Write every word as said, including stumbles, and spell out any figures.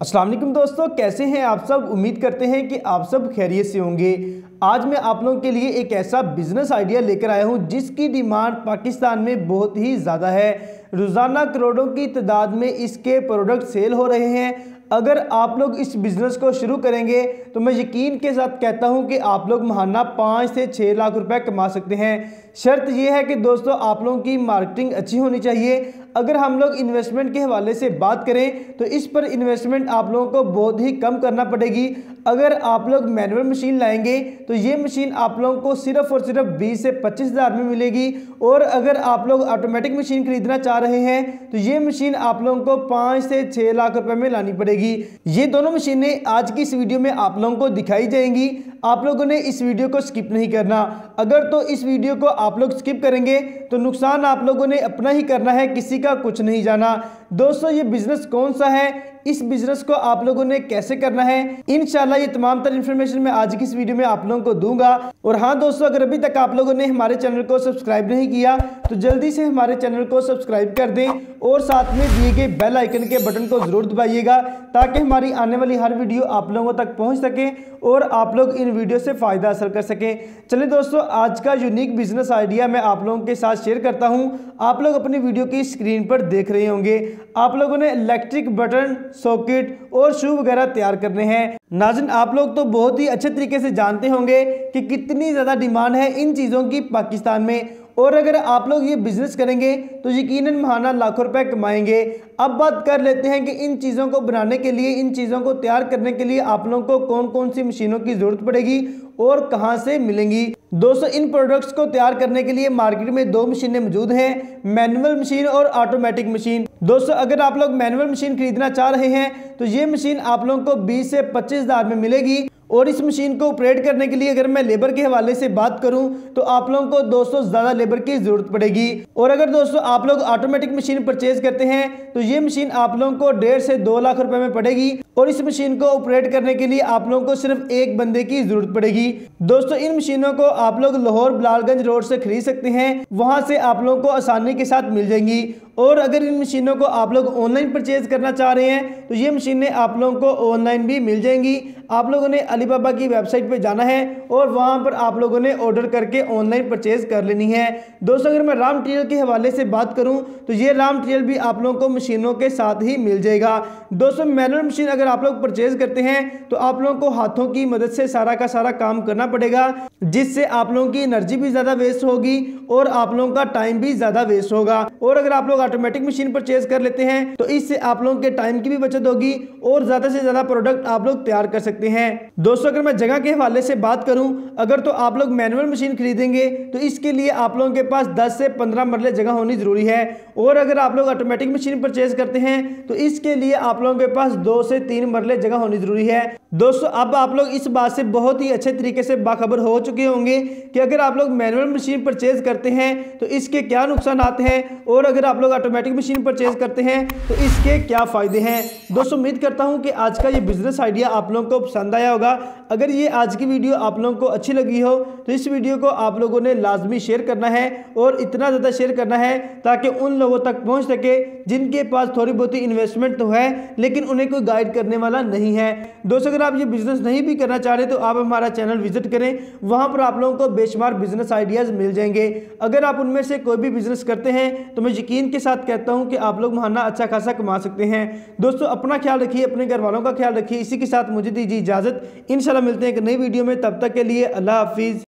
अस्सलाम वालेकुम दोस्तों, कैसे हैं आप सब। उम्मीद करते हैं कि आप सब खैरियत से होंगे। आज मैं आप लोगों के लिए एक ऐसा बिजनेस आइडिया लेकर आया हूं जिसकी डिमांड पाकिस्तान में बहुत ही ज़्यादा है। रोज़ाना करोड़ों की तादाद में इसके प्रोडक्ट सेल हो रहे हैं। अगर आप लोग इस बिज़नेस को शुरू करेंगे तो मैं यकीन के साथ कहता हूं कि आप लोग महाना पाँच से छः लाख रुपए कमा सकते हैं। शर्त यह है कि दोस्तों आप लोगों की मार्केटिंग अच्छी होनी चाहिए। अगर हम लोग इन्वेस्टमेंट के हवाले से बात करें तो इस पर इन्वेस्टमेंट आप लोगों को बहुत ही कम करना पड़ेगी। अगर आप लोग मैनुअल मशीन लाएंगे तो ये मशीन आप लोगों को सिर्फ और सिर्फ बीस से पच्चीस हज़ार में मिलेगी, और अगर आप लोग ऑटोमेटिक मशीन खरीदना चाह रहे हैं तो ये मशीन आप लोगों को पाँच से छः लाख रुपए में लानी पड़ेगी। ये दोनों मशीनें आज की इस वीडियो में आप लोगों को दिखाई जाएंगी। आप लोगों ने इस वीडियो को स्किप नहीं करना। अगर तो इस वीडियो को आप लोग स्किप करेंगे तो नुकसान आप लोगों ने अपना ही करना है, किसी का कुछ नहीं जाना। दोस्तों ये बिजनेस कौन सा है, इस बिजनेस को आप लोगों ने कैसे करना है, इंशाल्लाह ये तमाम तर इन्फॉर्मेशन मैं आज की इस वीडियो में आप लोगों को दूंगा। और हाँ दोस्तों, अगर अभी तक आप लोगों ने हमारे चैनल को सब्सक्राइब नहीं किया तो जल्दी से हमारे चैनल को सब्सक्राइब कर दें और साथ में दिए गए बेल आइकन के बटन को जरूर दबाइएगा ताकि हमारी आने वाली हर वीडियो आप लोगों तक पहुंच सके और आप लोग इन वीडियो से फायदा हासिल कर सकें। चलिए दोस्तों, आज का यूनिक बिजनेस आइडिया मैं आप लोगों के साथ शेयर करता हूं। आप लोग अपनी वीडियो की स्क्रीन पर देख रहे होंगे। आप लोगों ने इलेक्ट्रिक बटन, सॉकेट और शू वगैरह तैयार करने हैं। नाज़रीन, आप लोग तो बहुत ही अच्छे तरीके से जानते होंगे कि कितनी ज़्यादा डिमांड है इन चीज़ों की पाकिस्तान में, और अगर आप लोग ये बिजनेस करेंगे तो यकीनन महाना लाखों रुपए कमाएंगे। अब बात कर लेते हैं कि इन चीज़ों को बनाने के लिए, इन चीज़ों को तैयार करने के लिए आप लोगों को कौन कौन सी मशीनों की ज़रूरत पड़ेगी और कहां से मिलेंगी। दोस्तों इन प्रोडक्ट्स को तैयार करने के लिए मार्केट में दो मशीनें मौजूद हैं, मैनुअल मशीन और ऑटोमेटिक मशीन। दोस्तों अगर आप लोग मैनुअल मशीन खरीदना चाह रहे हैं तो ये मशीन आप लोगों को बीस से पच्चीस हज़ार में मिलेगी, और इस मशीन को ऑपरेट करने के लिए अगर मैं लेबर के हवाले से बात करूं तो आप लोगों को दोस्तों ज़्यादा लेबर की ज़रूरत पड़ेगी। और अगर दोस्तों आप लोग ऑटोमेटिक मशीन परचेज करते हैं तो ये मशीन आप लोगों को डेढ़ से दो लाख रुपए में पड़ेगी, और इस मशीन को ऑपरेट करने के लिए आप लोगों को सिर्फ एक बंदे की ज़रूरत पड़ेगी। दोस्तों इन मशीनों को आप लोग लाहौर बिलालगंज रोड से खरीद सकते हैं, वहाँ से आप लोगों को आसानी के साथ मिल जाएंगी। और अगर इन मशीनों को आप लोग ऑनलाइन परचेज करना चाह रहे हैं तो ये मशीनें आप लोगों को ऑनलाइन भी मिल जाएंगी। आप लोगों ने अलीबाबा की वेबसाइट पे जाना है और वहां पर आप लोगों ने ऑर्डर करके ऑनलाइन परचेज कर लेनी है। दोस्तों अगर मैं रॉ मटेरियल के हवाले से बात करूं तो ये रॉ मटेरियल भी आप लोगों को मशीनों के साथ ही मिल जाएगा। दोस्तों मैनुअल मशीन अगर आप लोग परचेज करते हैं तो आप लोगों को हाथों की मदद से सारा का सारा काम करना पड़ेगा, जिससे आप लोगों की एनर्जी भी ज़्यादा वेस्ट होगी और आप लोगों का टाइम भी ज़्यादा वेस्ट होगा। और अगर आप लोग ऑटोमेटिक मशीन परचेज कर लेते हैं तो इससे आप लोगों के टाइम की भी बचत होगी और ज़्यादा से ज़्यादा प्रोडक्ट आप लोग तैयार कर सकते हैं। दोस्तों अगर मैं जगह के हवाले से बात करूं, अगर तो आप लोग मैनुअल मशीन खरीदेंगे तो इसके लिए आप लोगों के पास दस से पंद्रह मरले जगह होनी जरूरी है, और अगर आप लोग ऑटोमेटिक मशीन परचेज करते हैं तो इसके लिए आप लोगों के पास दो से तीन मरले जगह होनी जरूरी है। दोस्तों अब आप लोग इस बात से बहुत ही अच्छे तरीके से बाखबर हो चुके होंगे कि अगर आप लोग मैनुअल मशीन परचेज करते हैं तो इसके क्या नुकसान आते हैं, और अगर आप लोग ऑटोमेटिक मशीन परचेज करते हैं तो इसके क्या फायदे हैं। दोस्तों उम्मीद करता हूं कि आज का ये बिजनेस आइडिया आप लोगों को पसंद आया होगा। अगर ये आज की वीडियो आप लोगों को अच्छी लगी हो तो इस वीडियो को आप लोगों ने लाजमी शेयर करना है, और इतना ज़्यादा शेयर करना है ताकि उन लोगों तक पहुंच सके जिनके पास थोड़ी बहुत ही इन्वेस्टमेंट तो है लेकिन उन्हें कोई गाइड करने वाला नहीं है। दोस्तों अगर आप ये बिजनेस नहीं भी करना चाह रहे तो आप हमारा चैनल विजिट करें, वहां पर आप लोगों को बेशुमार बिजनेस आइडियाज़ मिल जाएंगे। अगर आप उनमें से कोई भी बिजनेस करते हैं तो मैं यकीन के साथ कहता हूं कि आप लोग महाना अच्छा खासा कमा सकते हैं। दोस्तों अपना ख्याल रखिए, अपने घर वालों का ख्याल रखिए। इसी के साथ मुझे दीजिए इजाज़त, इंशाल्लाह मिलते हैं एक नई वीडियो में। तब तक के लिए अल्लाह हाफिज़।